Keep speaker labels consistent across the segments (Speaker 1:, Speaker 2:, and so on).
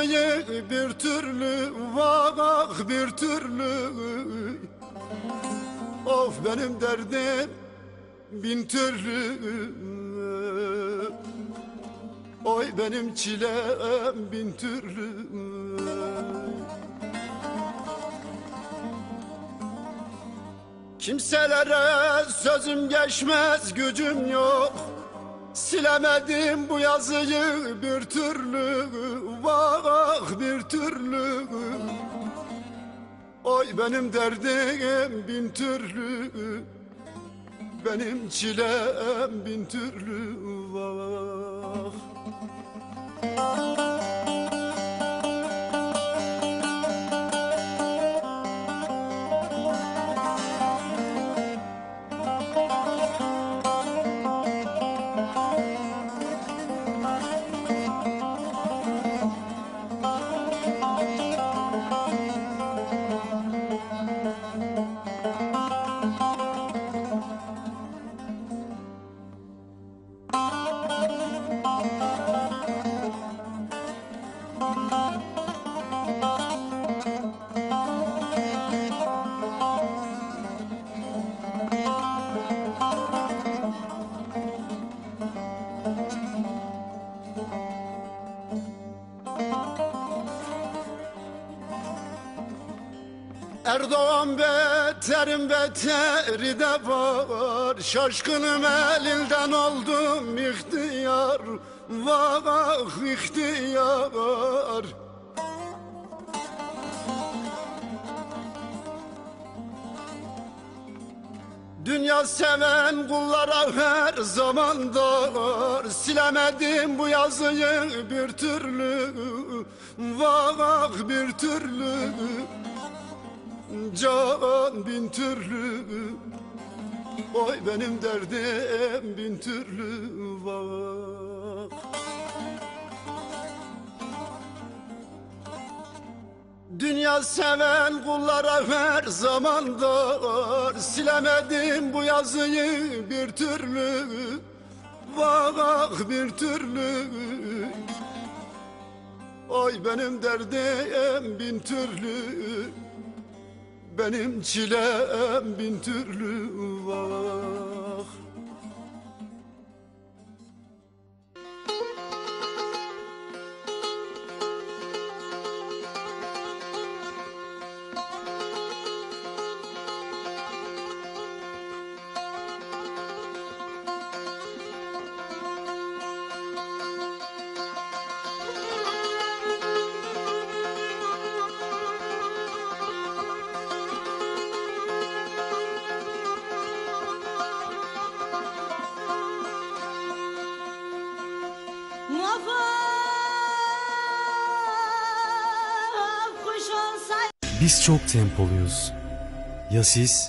Speaker 1: yazıyı bir türlü, vah bir türlü. Of benim derdim bin türlü. Oy benim çilem bin türlü. Kimselere sözüm geçmez, gücüm yok. Silemedim bu yazıyı bir türlü, vah bir türlü. Oy benim derdim bin türlü, benim çilem bin türlü, vah. Erdoğan beterim beteri de var. Şaşkınım elinden oldum ihtiyar, vah ihtiyar. Dünya seven kullara her zaman dar. Silemedim bu yazıyı bir türlü, vah bir türlü. Can bin türlü, oy benim derdim bin türlü, vah. Dünya seven kullara her zaman dar. Silemedim bu yazıyı bir türlü, vah bir türlü. Oy benim derdim bin türlü, benim çilem bin türlü, vah.
Speaker 2: Biz çok tempoluyuz. Ya siz?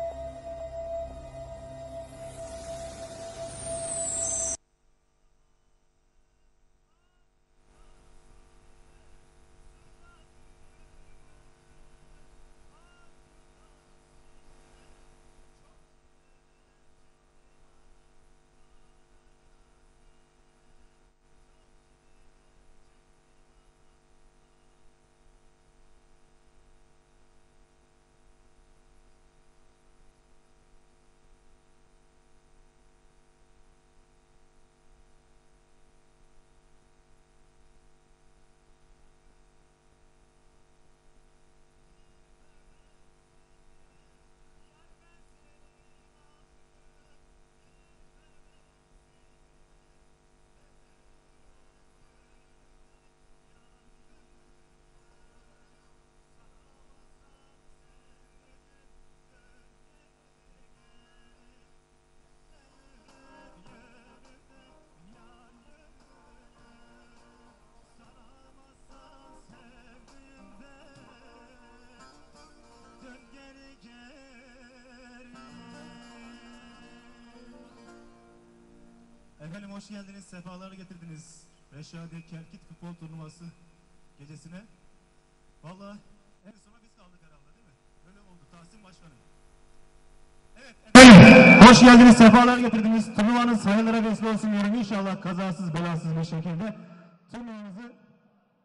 Speaker 3: Efendim hoş geldiniz, sefalar getirdiniz. Reşadi Kerkit futbol turnuvası gecesine. Vallahi en sona biz kaldık herhalde, değil mi? Öyle oldu Tahsin Başkanım. Evet efendim, hoş geldiniz, sefalar getirdiniz. Turnuvanız hayırlara vesile olsun diyorum. İnşallah kazasız belasız bir şekilde turnuvanızı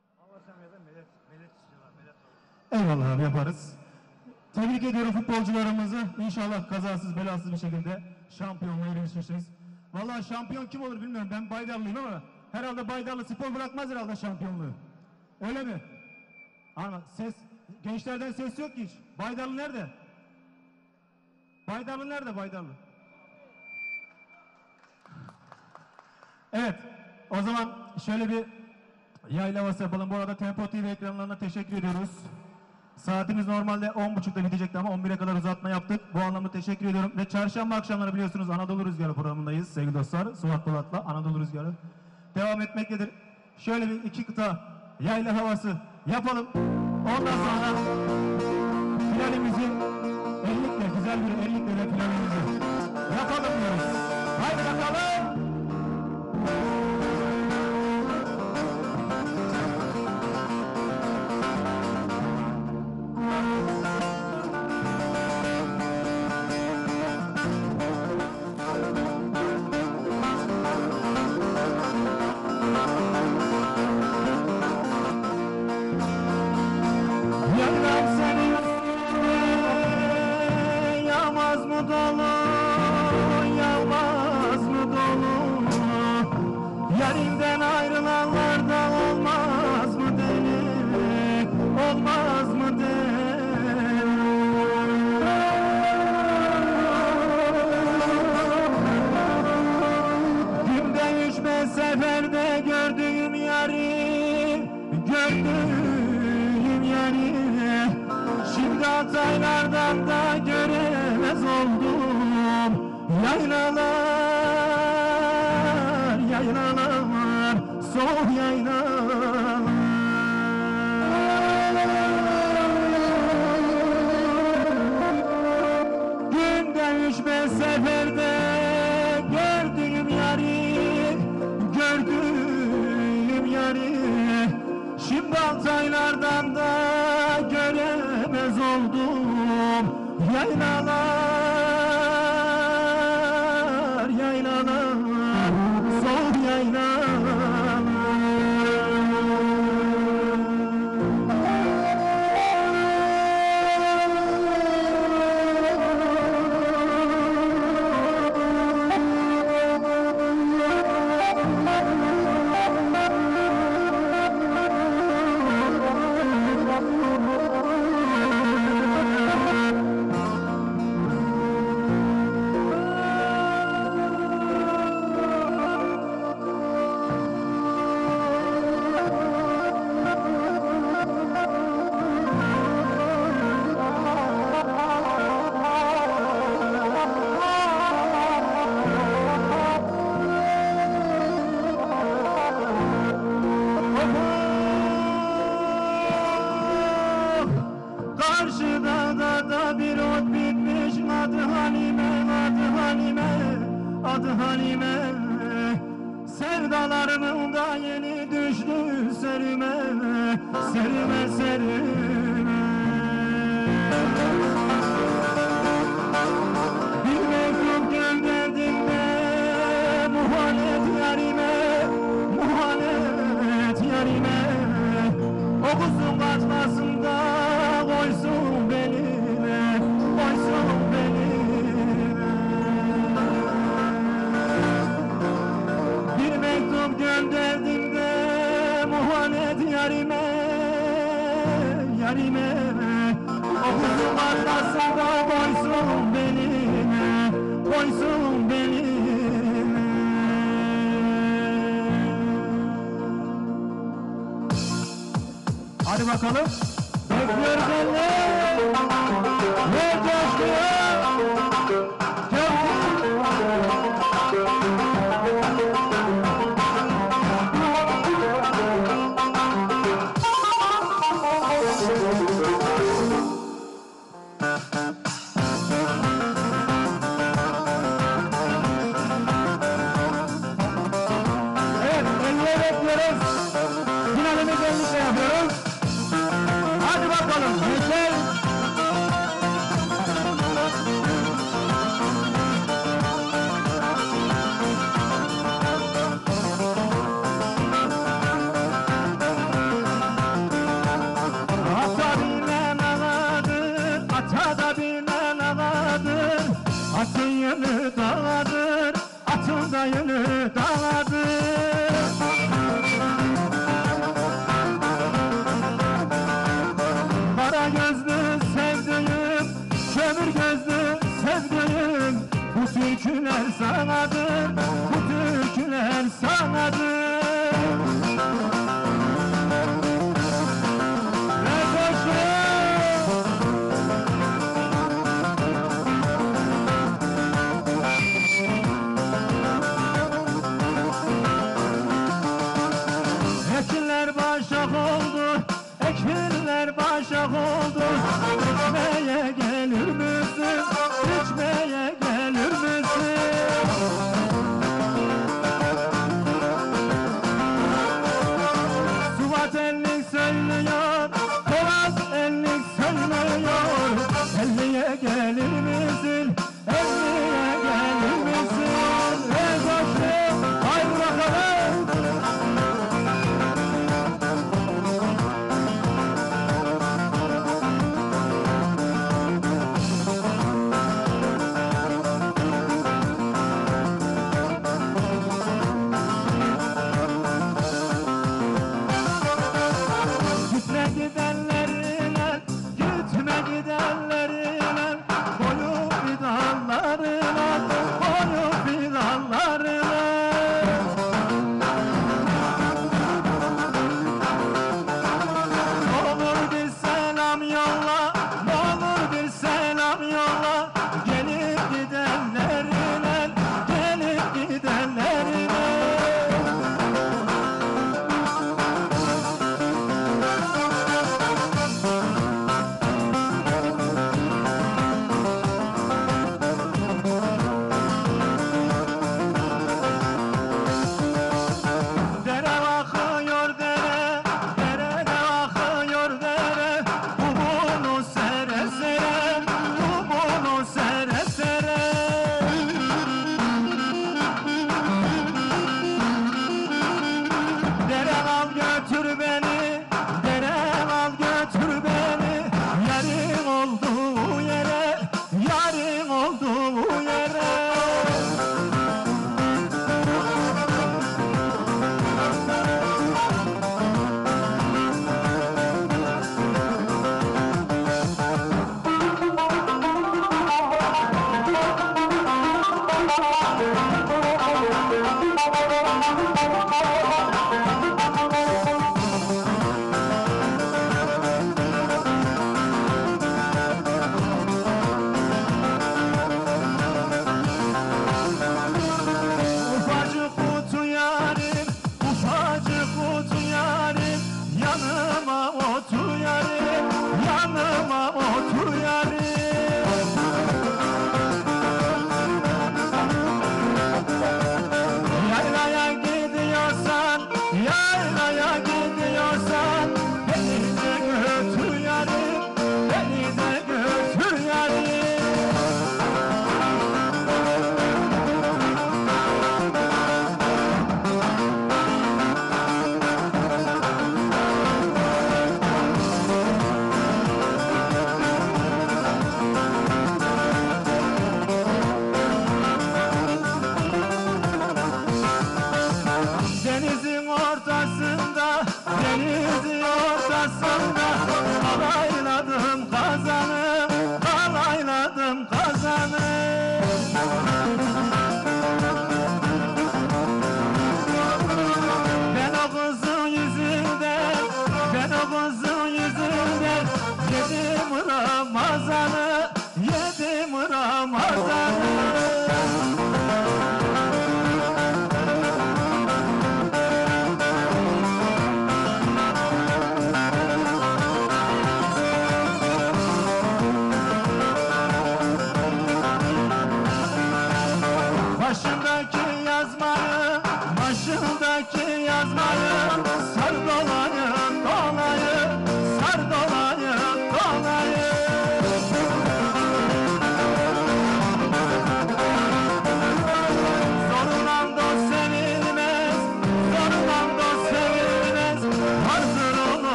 Speaker 3: Eyvallah abi, yaparız. Tebrik ediyorum futbolcularımızı. İnşallah kazasız belasız bir şekilde şampiyonluğa erişirsiniz. Vallahi şampiyon kim olur bilmiyorum. Ben Baydarlıyım ama herhalde Baydarlı Spor bırakmaz herhalde şampiyonluğu. Öyle mi? Ama gençlerden ses yok ki hiç. Baydarlı nerede? Baydarlı nerede Baydarlı? Evet. O zaman şöyle bir yayla havası yapalım. Bu arada Tempo TV ekranlarına teşekkür ediyoruz. Saatimiz normalde 10.30'da bitecekti ama 11'e kadar uzatma yaptık. Bu anlamda teşekkür ediyorum. Ve çarşamba akşamları biliyorsunuz Anadolu Rüzgarı programındayız sevgili dostlar. Suat Polat'la Anadolu Rüzgarı devam etmektedir. Şöyle bir iki kıta yayla havası yapalım. Ondan sonra finalimizi güzel bir 50'likle finalimizi yapalım diyoruz. Haydi bakalım. Yarinden ayrılanlar da olmaz mı deli, olmaz mı deli? Günde 3-5 seferde gördüğüm yari, şimdi Hataylardan da göremez oldum. Yaylalar, soğuk yaylalar. Günde 3-5 seferde gördüğüm yari, şimdi Altaylardan da göremez oldum. Yaylalar, soğuk yaylalar. Karşıda da bir ot bitmiş, adı Halime. Sevdalarımın da yeni düştü serime. Bir mektup gönderdim de muhanet yarime. Okusun kaçmasın da koysun beline. Bir mektup gönderdim de muhanet yarime. Okusun kaçmasın da koysun beline. Hadi bakalım. Bekliyoruz elini. Ve coşkuyu. Evet, elliye bekliyoruz. Finalimizi 50'de yapıyoruz. Hadi bakalım. Yeter. yönü dağadır, atın da yönü dağadır. Kara gözlü sevdiğim, kömür gözlü sevdiğim, bu türküler sanadır, bu türküler sanadır. Ekinler başak oldu, ekinler başak oldu. İçmeye gelir misin, içmeye gelir misin? Suat ellik söylüyor, Polat ellik söylüyor. Elliye gelir misin, elliye gelir misin? Ey koçum, haydi bakalım. Gitme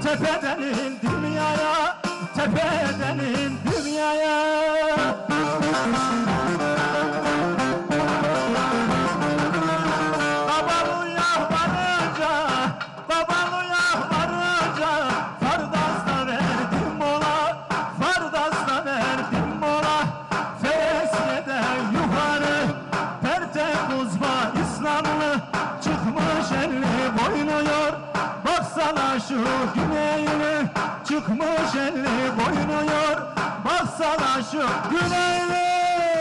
Speaker 3: tepeden indim yaya, tepeden indim yaya. Babalıya varınca, babalıya varınca, Fardas'ta verdim mola, Fardas'ta verdim mola. Fereske'de yukarı, perte kuzma İslamlı, çıkmış elli boynuyor. Baksana şu güneyli, çıkmış elli boynuyor. Baksana şu güneyli.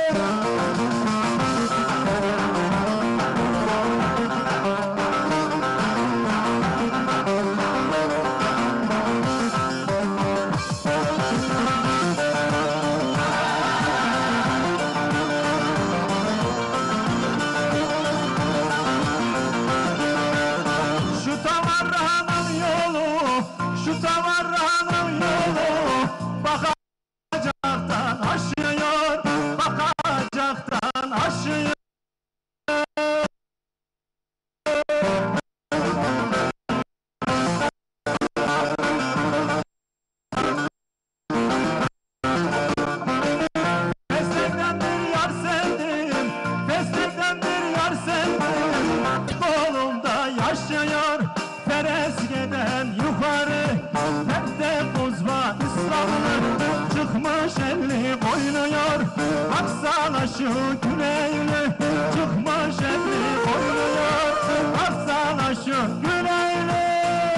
Speaker 3: Şu tavarranın yolu, şu tavarranın yolu, bakacaktan aşıyor, bakacaktan aşıyor. Meslekten bir yar sevdim, meslekten bir yar sevdim. Kolumda yaşıyor, Fereske'den yukarı, perde buzma İslamlı, çıkmış elli boynuyor. Baksana şu güneyli, çıkmış elli boynuyor. Baksana şu güneyli.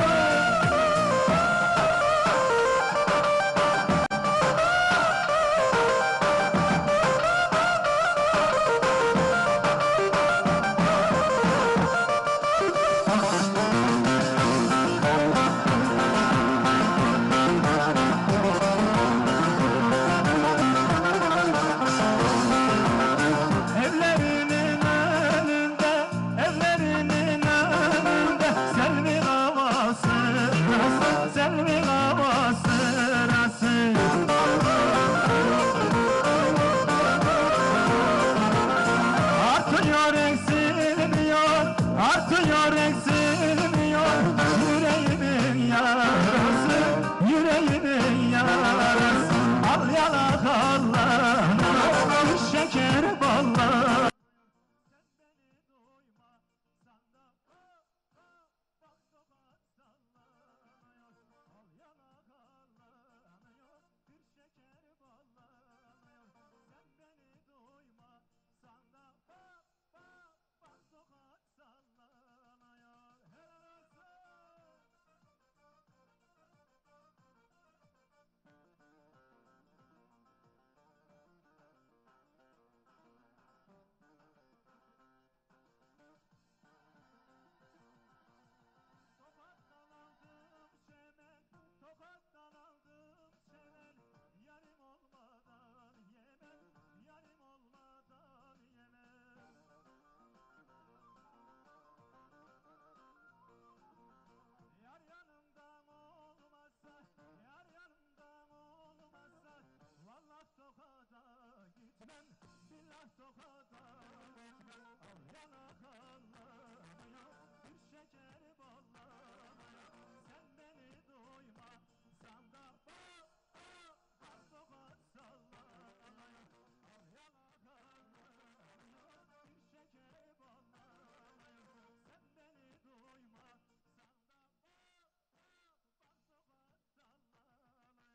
Speaker 3: Evlerinin önünde, evlerinin önünde, Selvi havası, Selvi havası. Artıyor eksilmiyor, artıyor eksilmiyor, yüreğimin yarası, yüreğimin yarası. Al yalak Allah, şeker balla. Tokattan aldım şemen, tokattan aldım şemen. Yarim olmadan yemem, yarim olmadan yemem. Yar yanımdan olmazsa, yar yanımdan olmazsa, vallahi Tokat'a gitmem, billah Tokat'a gitmem. Al yanak anlamıyor, bir şeker ballamıyor. Sen beni duymasan da bak Tokat sallamıyor. Al yanak anlamıyor, bir şeker ballamıyor. Sen beni duymasan da bak Tokat sallamıyor.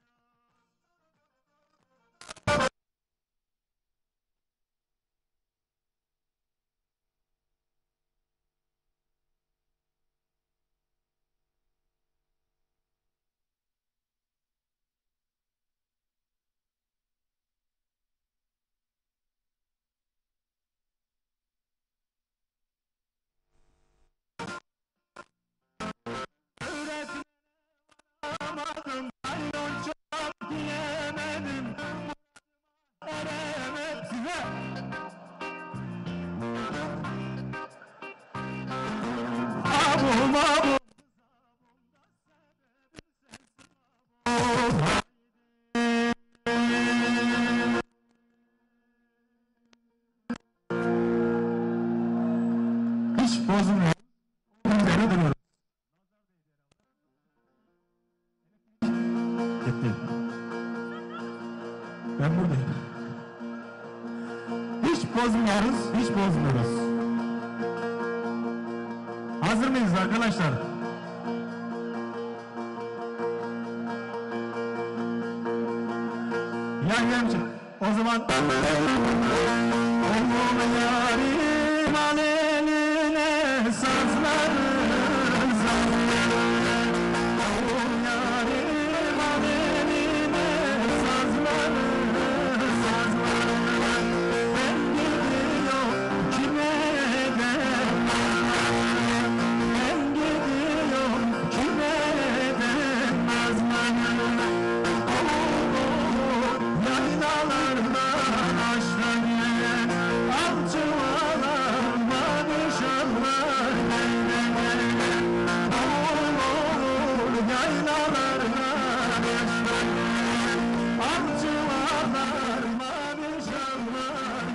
Speaker 3: Öğretmenim, ayyon çok diyemedim, eremedim size. Abum abum. Hiç bozmuyor. Üzerine duruyoruz. Gitti. Ben buradayım. Hiç bozmuyoruz, hiç bozmuyoruz. Hazır mıyız arkadaşlar? Yengem, o zaman oğlum yarim al eline sazları sazları. Oğlum yarim al eline sazları sazları. Ben gidiyorum kime demem, ben gidiyorum kime demem. Yaylalardan aşağı alçıvalar madişahlar olur yaylalardan aşağı alçıvalar madişahlar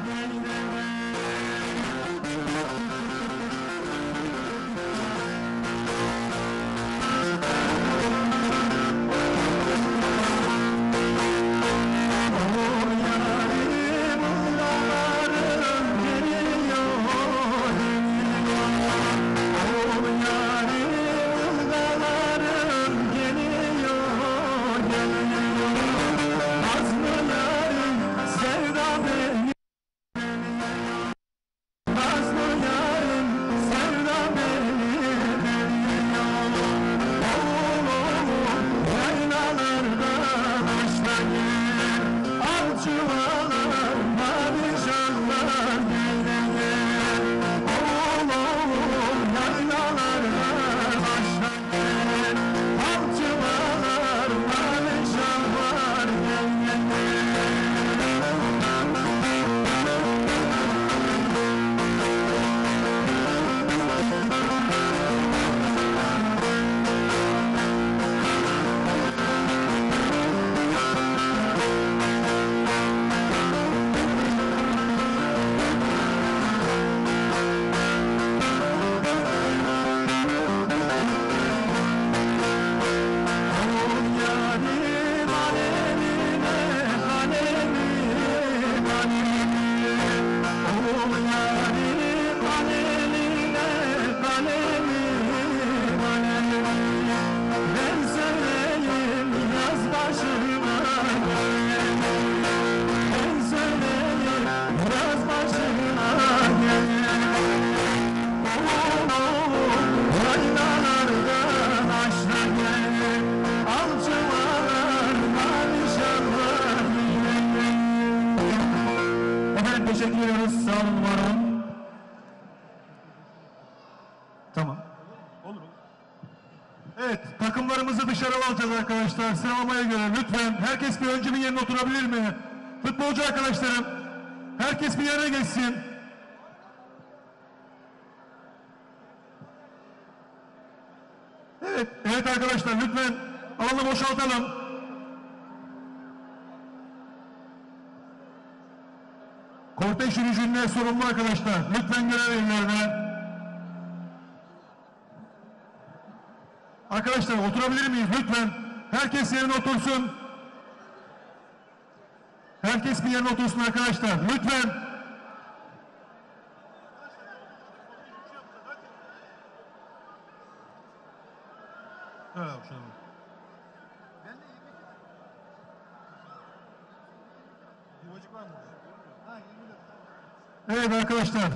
Speaker 3: teşekkür ediyoruz. Sağ olun, var olun. Tamam. Olur. Evet, takımlarımızı dışarı alacağız arkadaşlar. Sıralamaya göre lütfen herkes bir önce bir yerine oturabilir mi? Futbolcu arkadaşlarım, herkes bir yerine geçsin. Evet, evet arkadaşlar lütfen alanı boşaltalım. Kortej yürüyüşünde sorumlu arkadaşlar. Lütfen görev yerlerine. Arkadaşlar oturabilir miyiz lütfen? Herkes yerine otursun. Herkes bir yerine otursun arkadaşlar. Lütfen. Evet arkadaşlar.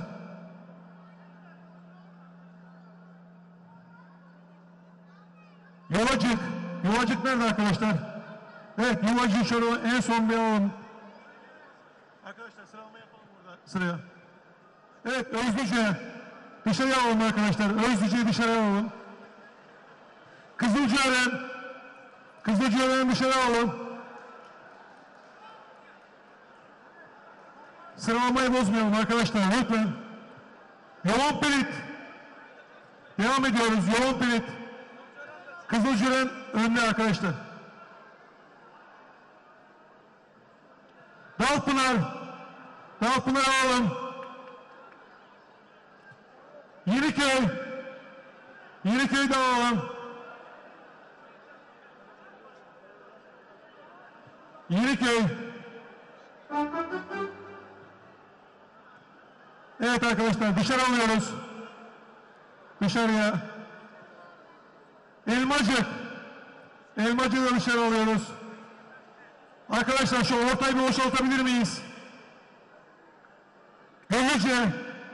Speaker 3: Yuvacık. Yuvacık nerede arkadaşlar? Evet, Yuvacık şöyle en son bir alalım. Arkadaşlar sıralama yapalım burada. Sıraya. Evet, Özlüce. Dışarıya alalım arkadaşlar. Özlüce'yi dışarıya alalım. Kızılcıören. Kızılcıören'i dışarı alalım. Sıralamayı bozmayalım arkadaşlar lütfen. Yoğun Pirit. Devam ediyoruz. Yoğun Pirit. Kızılcıören önde arkadaşlar. Dalpınar. Dalpınar alalım. Yeniköy. Yeniköy'de alalım.
Speaker 4: Yeniköy. Evet arkadaşlar, dışarı alıyoruz. Dışarıya. Elmacık. Elmacık'ı da dışarı alıyoruz. Arkadaşlar şu ortayı bir boşaltabilir miyiz? Hızlıca.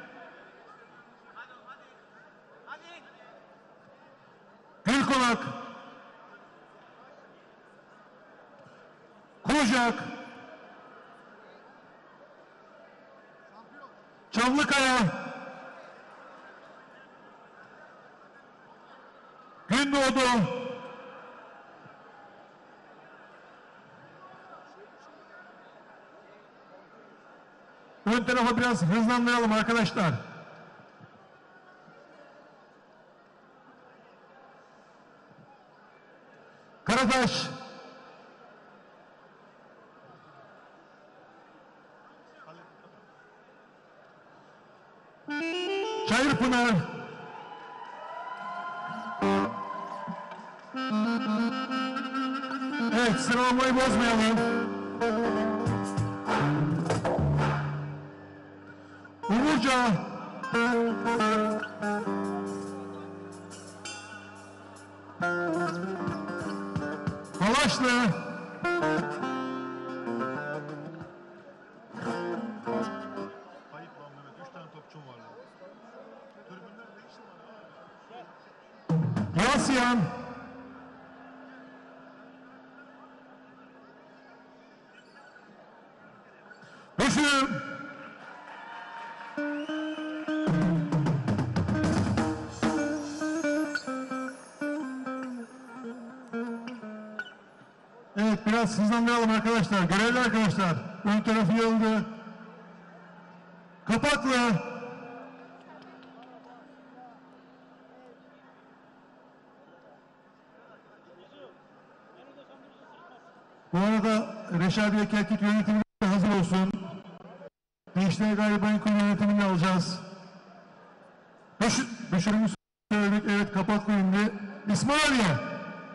Speaker 4: Gülkonak. Kucak. Çamlıkaya. Gündoğdu. Ön tarafa biraz hızlandıralım arkadaşlar. Karataş. Çayırpınar. Evet, sıralamayı bozmayalım. Umurca. Halaşlı.
Speaker 3: Kayıp lan Mehmet. 3 tane topçum var lan. Tribünler ne işin var abi?
Speaker 4: Yasyan. Düşün. Evet, biraz hızlandıralım arkadaşlar. Görevli arkadaşlar. Ön tarafı yoldu. Kapaklı. Bu arada Reşadiye Kerkük yönetimi hazır olsun. Gençler Galiba Kurulu yönetimini alacağız. Düşürümüz söyledik. Evet, kapaklı indi. İsmail'e.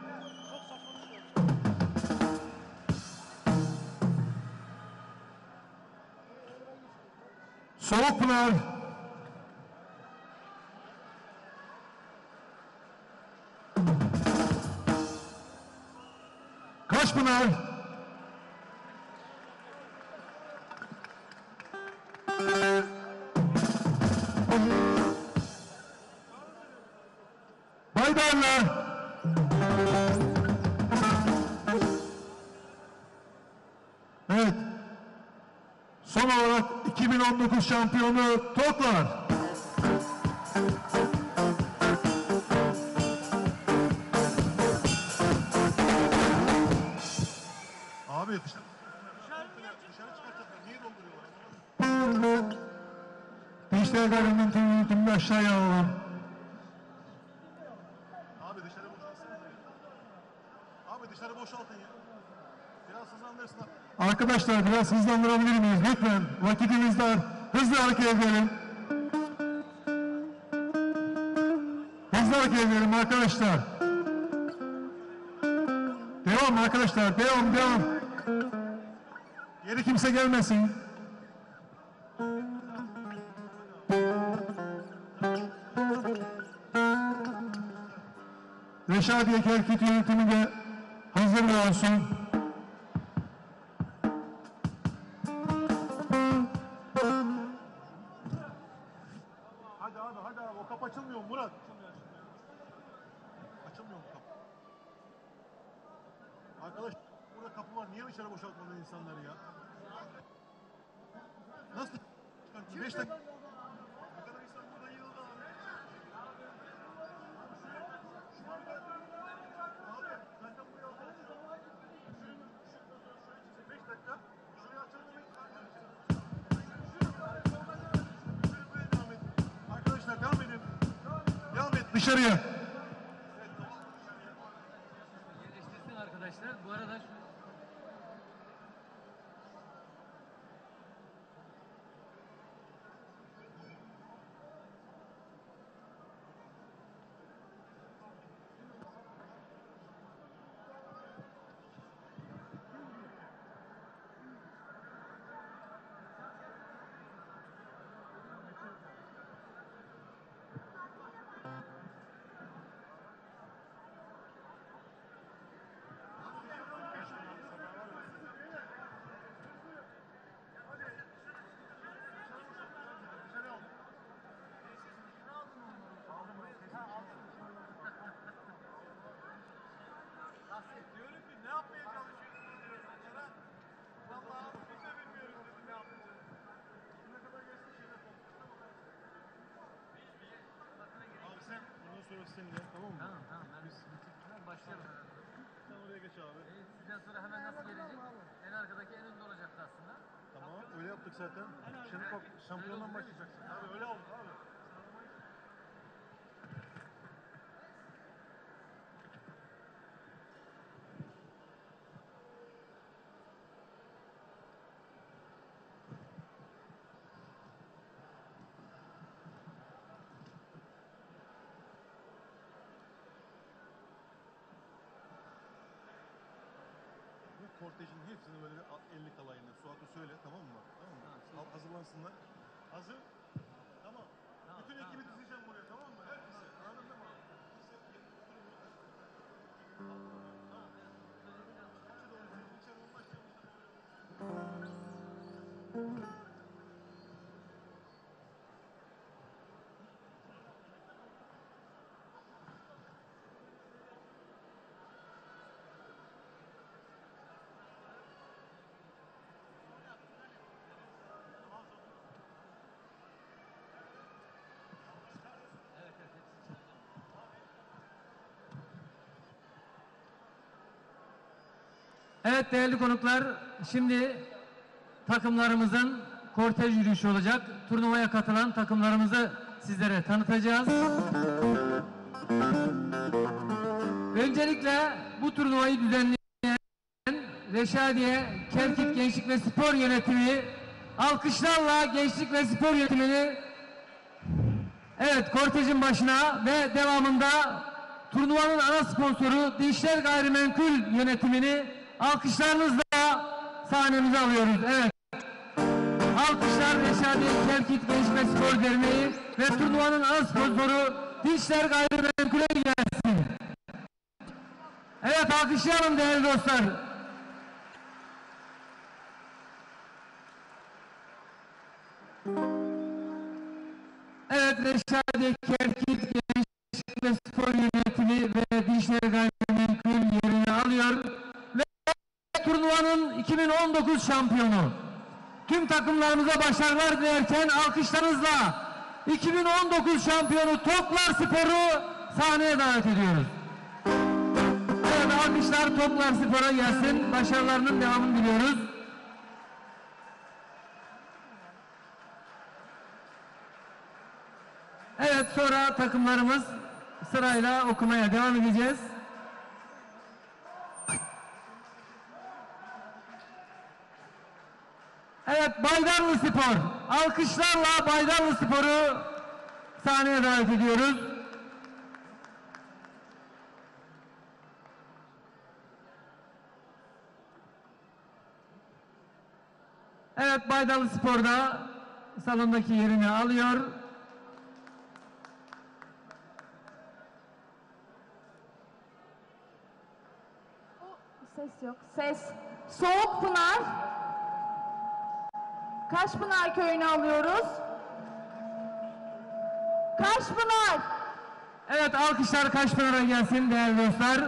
Speaker 4: Soğukpınar. Kaşpınar. Baydarlı. Evet. Son olarak 2019 şampiyonu Toklar.
Speaker 3: Abi dışarı çıkartacaklar. Niye dolduruyorlar?
Speaker 4: Gençler Galiba yönetimini aşağıya alalım.
Speaker 3: Abi dışarı boşaltsana. Abi dışarı boşaltın ya. Biraz hızlandırsın abi.
Speaker 4: Arkadaşlar biraz hızlandırabilir miyiz? Lütfen. Vakitimiz dar. Hızlı hareket edelim. Hızlı hareket edelim arkadaşlar. Devam arkadaşlar. Devam. Geri kimse gelmesin. Reşadiye Kerkük yönetimi de hazır olsun.
Speaker 3: Hadi abi. O kapı açılmıyor mu Murat? Açılmıyor mu kapı? Arkadaş burada kapı var. Niye dışarı boşaltmadın insanları ya? Nasıl? 5 dakika. Ne kadar insan burada yığıldı abi. Abi zaten buraya alacağız. 5 dakika. Şurayı açalım demek. Devam edin. Arkadaşlar devam edin.
Speaker 4: Dışarıya.
Speaker 5: Yerleştirsin arkadaşlar. Bu arada
Speaker 3: Diyorum ki ne yapmaya çalışıyorsunuz diyorum onlara. Vallahi biz de bilmiyoruz dedi ne yapacağız. Ne kadar geçti şeyler konuştuk ama. Abi sen bundan sonra senin ya tamam mı?
Speaker 5: Tamam tamam ben hemen başlayalım herhalde.
Speaker 3: Sen oraya geç abi.
Speaker 5: Sizden sonra hemen nasıl gelecek? En arkadaki en önde olacaktı aslında.
Speaker 3: Tamam öyle yaptık zaten. Şimdi bak şampiyondan başlayacaksın. Abi öyle oldu abi. Bu kortejin hepsini böyle bir 50 kalayını Suat'a söyle tamam mı? Tamam mı? Al, hazırlansınlar. Hazır. Tamam. Bütün ekibi dizeceğim buraya tamam mı? Herkese. Anladın mı? Kimse yerini oturmuyor. Tamam. Kaçı doğru senin içeriden başlayalım.
Speaker 5: Evet değerli konuklar, şimdi takımlarımızın kortej yürüyüşü olacak. Turnuvaya katılan takımlarımızı sizlere tanıtacağız. Öncelikle bu turnuvayı düzenleyen Reşadiye Kerkük Gençlik ve Spor Yönetimi, alkışlarla Gençlik ve Spor Yönetimini evet kortejin başına ve devamında turnuvanın ana sponsoru Dişler Gayrimenkul Yönetimini alkışlarınızla sahnemize alıyoruz. Evet. Alkışlar Reşadiye Kerkük Gençlik ve Spor Derneği ve turnuvanın ana sponsoru Dişler Gayrimenkul'e gelsin. Evet alkışlayalım değerli dostlar. Evet Reşadiye Kerkük Gençlik ve Spor Yönetimi ve Dişler Gayrimenkul yerini alıyor. Ve turnuvanın 2019 şampiyonu. Tüm takımlarımıza başarılar dilerken alkışlarınızla 2019 şampiyonu Toklar Spor'u sahneye davet ediyoruz. Evet alkışlar Toklar Spor'a gelsin. Başarılarının devamını diliyoruz. Evet sonra takımlarımız sırayla okumaya devam edeceğiz. Evet Baydarlı Spor. Alkışlarla Baydarlı Spor'u sahneye davet ediyoruz. Evet Baydarlı Spor'da salondaki yerini alıyor.
Speaker 6: Ses yok. Ses. Soğukpınar. Kaşpınar köyünü alıyoruz. Kaşpınar.
Speaker 5: Evet alkışlar Kaşpınar'a gelsin değerli dostlar.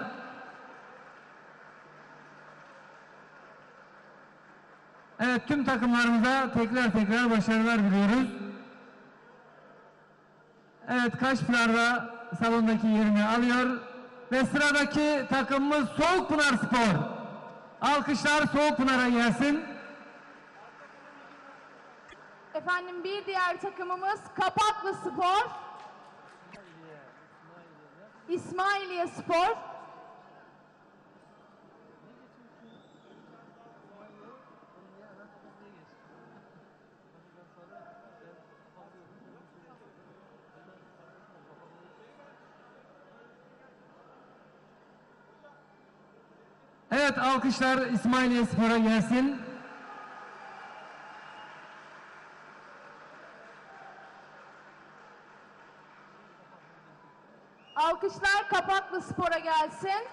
Speaker 5: Evet tüm takımlarımıza tekrar başarılar diliyoruz. Evet Kaşpınar'da salondaki yerini alıyor. Ve sıradaki takımımız Soğukpınar Spor. Alkışlar Soğukpınar'a gelsin.
Speaker 6: Efendim bir diğer takımımız Kapaklı Spor. İsmailiye Spor.
Speaker 5: Evet alkışlar İsmailiye Spor'a gelsin.
Speaker 6: Alkışlar Kapaklı Spor'a gelsin.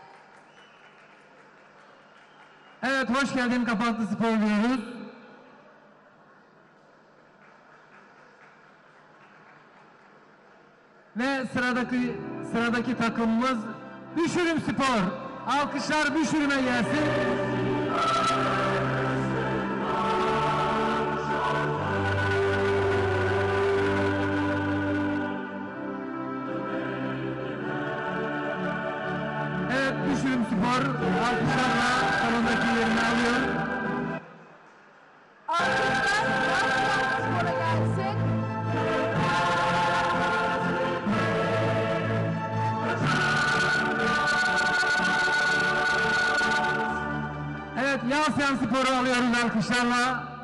Speaker 5: Evet hoş geldin Kapaklı Spor diyoruz. Ve sıradaki takımımız Düşürüm Spor. Alkışlar Büşür'üme gelsin. Evet, Büşür'üm Spor alkışlarla salondaki yerini alıyor.
Speaker 6: Alkışlar Yasyan Spor'a gelsin.
Speaker 5: Evet, Yasyan Spor'u alıyoruz alkışlarla.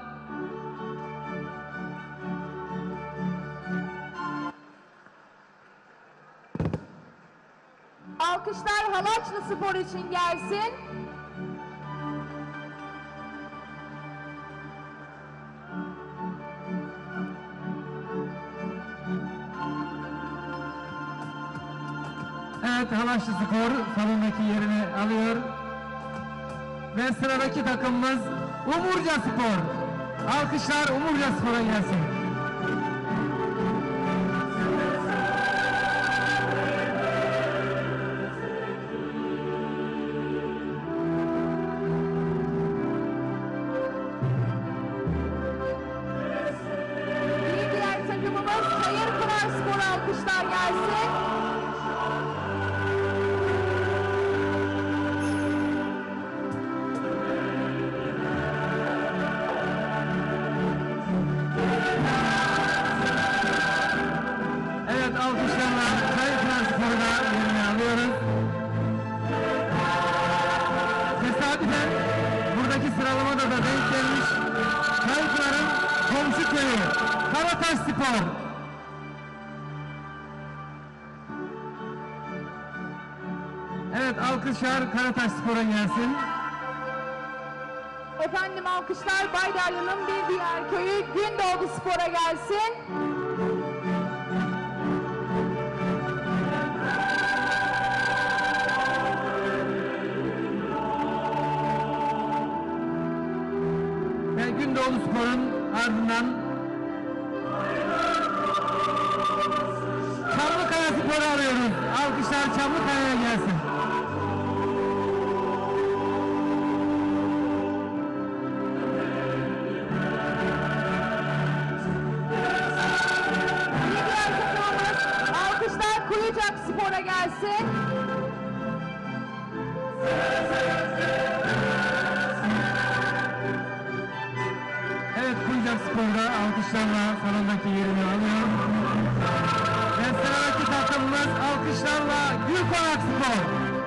Speaker 6: Alkışlar Halaçlı Spor için gelsin.
Speaker 5: Evet, Halaçlı Spor salondaki yerini alıyor. Ve sıradaki takımımız Umurca Spor. Alkışlar Umurca Spor'a gelsin.
Speaker 6: Bir diğer takımımız Hayırpınar Spor alkışlar gelsin.
Speaker 5: Evet, alkışlarla Hayırpınar Spor'u da yerine alıyoruz. Tesadüfen buradaki sıralamada da denk gelmiş Hayırpınar'ın komşu köyü Karataş Spor. Evet, alkışlar Karataş Spor'a gelsin.
Speaker 6: Efendim alkışlar Baydarlı'nın bir diğer köyü Gündoğdu Spor'a gelsin.
Speaker 5: Ve Gündoğdu Spor'un ardından Çamlıkaya Spor'u alıyoruz. Alkışlar Çamlıkaya'ya gelsin.
Speaker 6: Bir diğer takımımız alkışlar Kuyucak Spor'a gelsin.
Speaker 5: Evet, Kuyucak Spor'da alkışlarla salondaki yerini alıyor. Ve sıradaki takımımız alkışlarla Gülkonak Spor.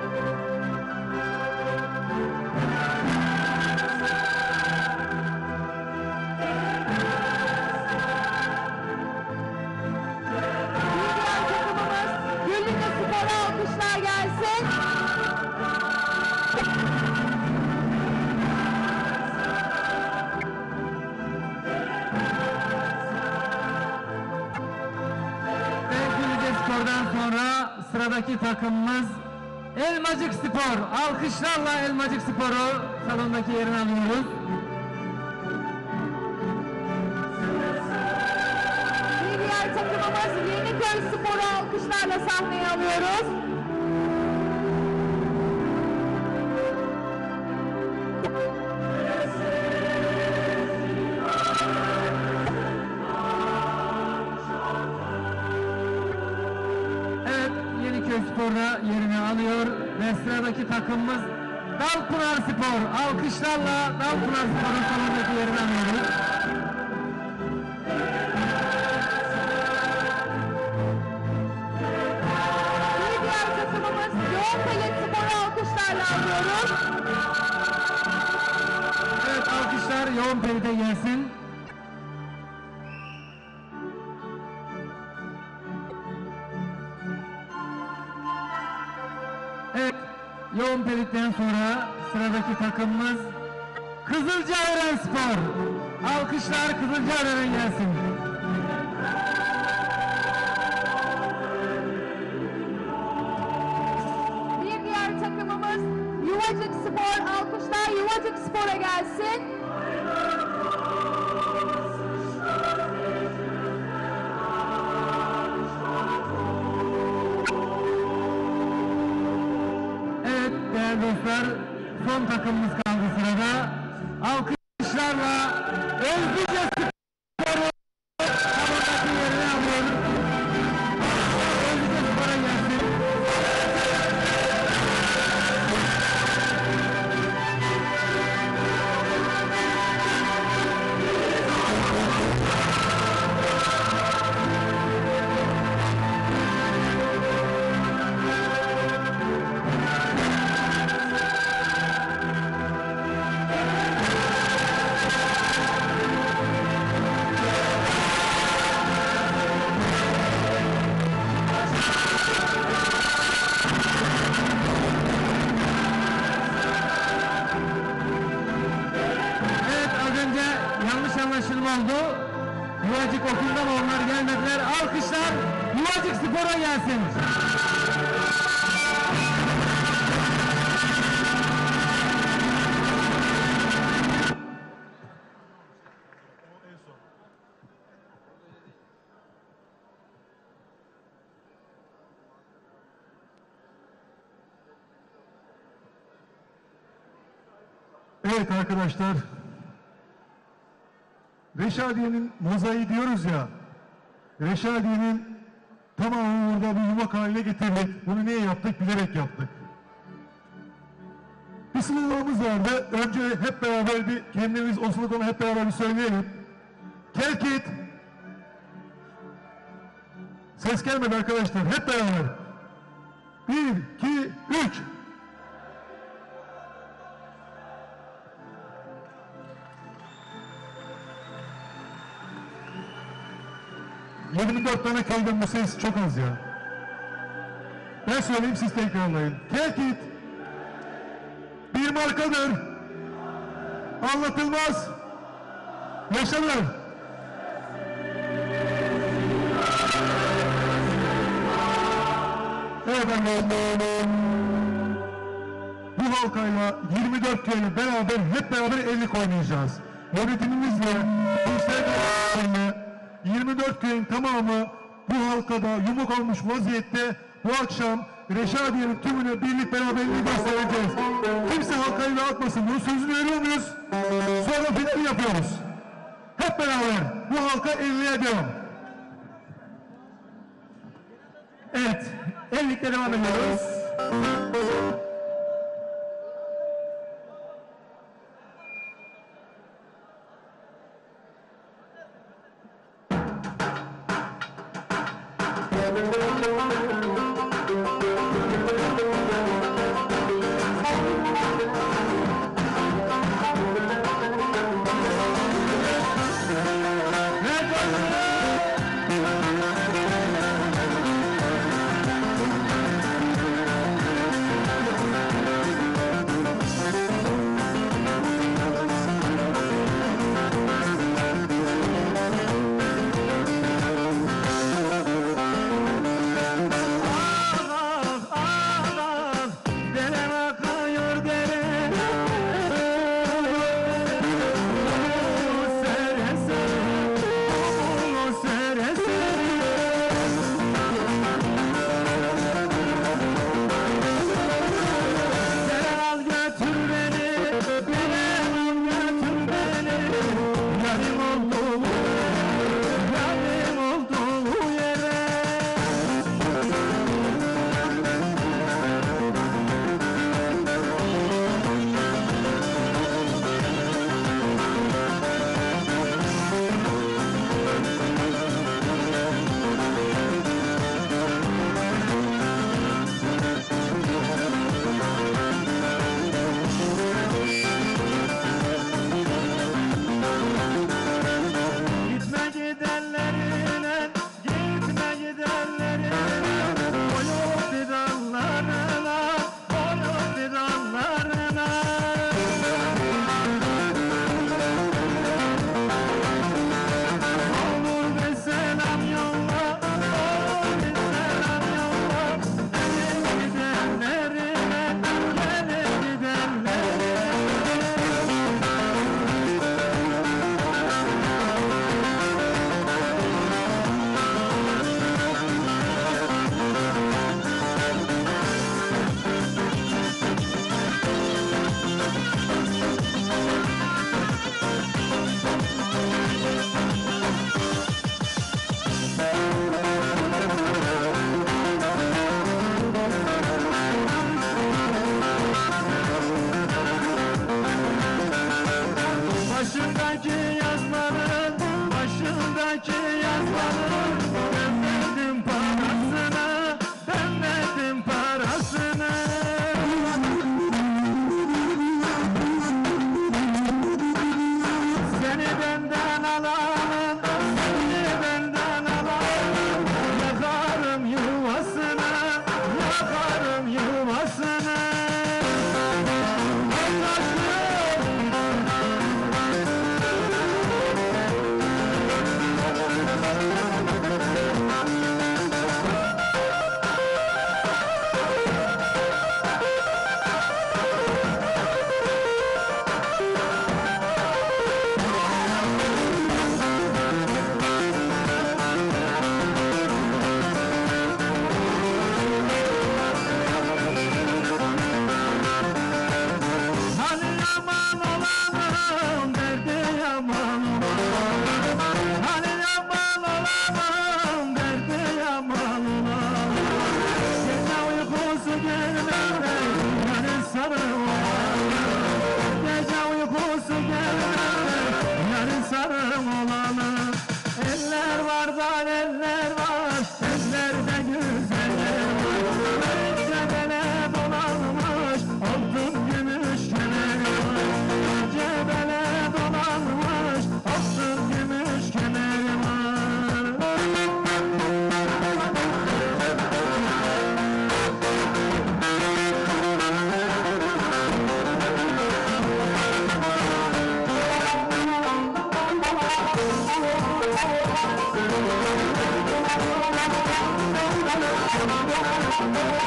Speaker 6: Bir diğer takımımız Güllüce Spor'a alkışlar gelsin.
Speaker 5: Ve Gülüce Spor'dan sonra sıradaki takımımız Elmacık Spor. Alkışlarla Elmacık Spor'u salondaki yerini alıyoruz.
Speaker 6: Bir diğer takımımız Yeniköy Spor'u alkışlarla sahneye alıyoruz.
Speaker 5: Evet, Yeniköy Spor'da yerini alıyor ve sıradaki takımımız Dalpınar Spor. Alkışlarla Dalpınar Spor'un salondaki yerini alıyoruz.
Speaker 6: Bir diğer takımımız Yoğunpelit Spor'u alkışlarla alıyoruz.
Speaker 5: Evet, alkışlar Yoğun Pelit'e gelsin. Evet, Yoğun Pelit'ten sonra sıradaki takımımız Kızılcaören Spor. Alkışlar Kızılcaören'e gelsin.
Speaker 6: Bir diğer takımımız Yuvacık Spor. Alkışlar Yuvacık Spor'a gelsin.
Speaker 5: Evet, değerli değerli dostlar. Son takımımız kaldı sırada. Alkışlarla Özgürce Spor'u tabandaki yerine alıyoruz. Özgürce Spor'a gelsin. Yanlış anlaşılma oldu. Yuvacık okuldan onlar gelmediler. Alkışlar Yuvacık Spor'a gelsin.
Speaker 4: Evet arkadaşlar. Reşadiye'nin mozaiği diyoruz ya, Reşadiye'nin tamamını burada bir yumak haline getirdik. Bunu niye yaptık? Bilerek yaptık. Bir sloganımız vardı. Önce hep beraber bir kendimiz o sloganı hep beraber bir söyleyelim. Kelkit. Ses gelmedi arkadaşlar. Hep beraber. 1, 2, 3. ...24 tane köyden bu ses çok az ya. Ben söyleyeyim, siz tekrarlayın. Kelkit bir markadır. Anlatılmaz. Yaşanır. Evet efendim. Bu halkayla 24 köyü beraber, hep beraber 50 oynayacağız. Yönetimimizle, gençlerle 24 köyün tamamı bu halkada yumuk olmuş vaziyette bu akşam Reşadiye'nin tümünü birlik beraberliği göstereceğiz. Kimse halkayı atmasın. Bunun sözünü veriyor muyuz? Sonra final yapıyoruz. Hep beraber bu halka 50'ye devam. Evet. 50'likle devam ediyoruz.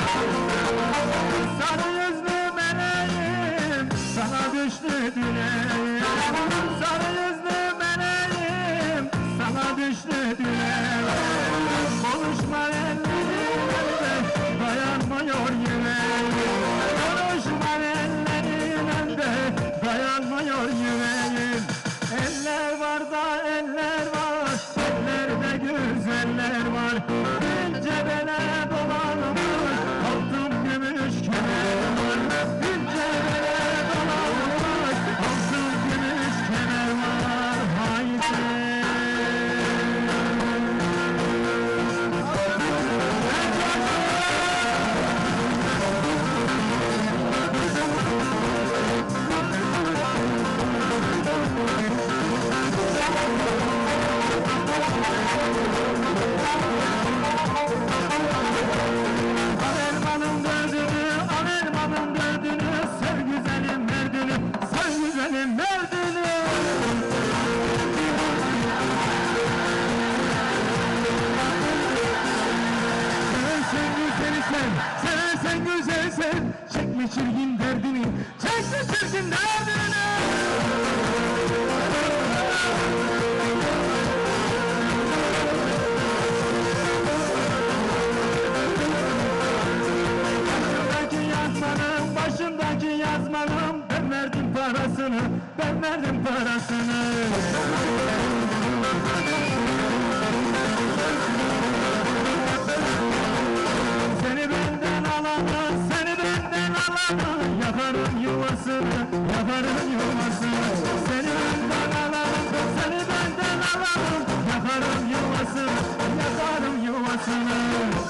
Speaker 4: Sarı yüzlü meleğim, sana düştü dileğim. Sarı yüzlü meleğim, sana düştü dileğim. Konuşma ellerinde, dayanmıyor yüreğim. Konuşma ellerinde, dayanmıyor yüreğim. Eller var da eller var, ellerde güzeller var. İnce bele dolanmış, altın gümüş kemer var. İnce bele dolanmış, altın gümüş kemer var. Haydi. Al elmanın dördünü, al elmanın dördünü, sev güzelim merdünü, sev güzelim merdünü. Seversen güzeli sev, seversen güzel sev, çekme çirkin derdini, çekme çirkin derdini. Başımdaki yazmanın, ben verdim parasını, ben verdim parasını. Seni benden alanı, seni benden alanı, yakarım yuvasını, yakarım yuvasını. Seni benden alanı, seni benden alanı, yakarım yuvasını, yakarım yuvasını.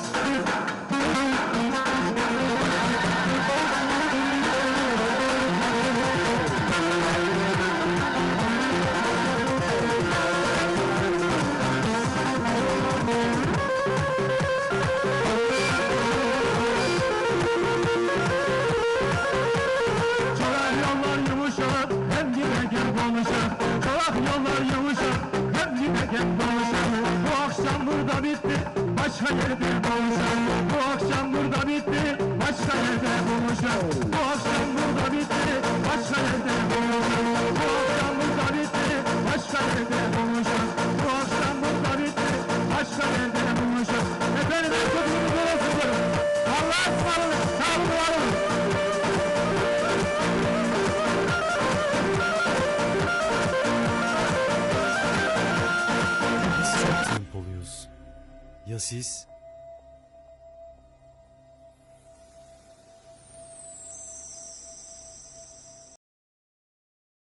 Speaker 4: Çolak yollar yumuşak, hem giderken konuşak. Çolak yollar yumuşak, hem giderken konuşak. Bu akşam burada bitti, başka yerde buluşak. Bu akşam burada bitti, başka yerde buluşak. Bu akşam burada bitti, başka yerde buluşak. Bu akşam burada bitti, başka yerde buluşak. Bu akşam burada bitti, başka yerde buluşak. Efendim, kutunuz orasıdır. Allah'a ısmarladık, sağ olun, var olun.
Speaker 2: Biz çok tempoluyuz. Ya siz?